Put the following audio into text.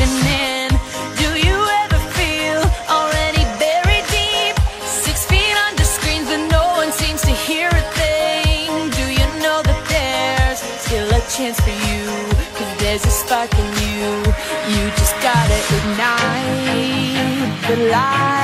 believing in. Do you ever feel already buried deep, 6 feet under screens, but no one seems to hear a thing? Do you know that there's still a chance for you? 'Cause there's a spark in you. You just gotta ignite the light.